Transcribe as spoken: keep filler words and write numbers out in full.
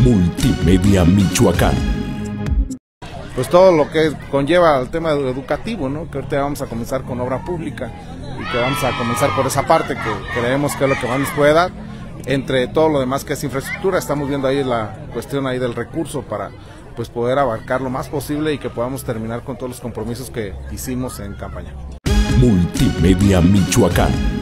Multimedia Michoacán. Pues todo lo que conlleva el tema educativo, ¿no? Que ahorita vamos a comenzar con obra pública y que vamos a comenzar por esa parte que creemos que es lo que más nos puede dar. Entre todo lo demás que es infraestructura, estamos viendo ahí la cuestión ahí del recurso para pues poder abarcar lo más posible y que podamos terminar con todos los compromisos que hicimos en campaña. Multimedia Michoacán.